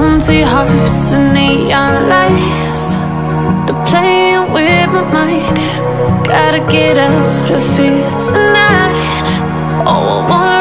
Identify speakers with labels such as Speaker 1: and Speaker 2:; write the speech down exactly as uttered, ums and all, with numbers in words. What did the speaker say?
Speaker 1: empty hearts and neon lights. They're playing with my mind. Gotta get out of here tonight. Oh, I wanna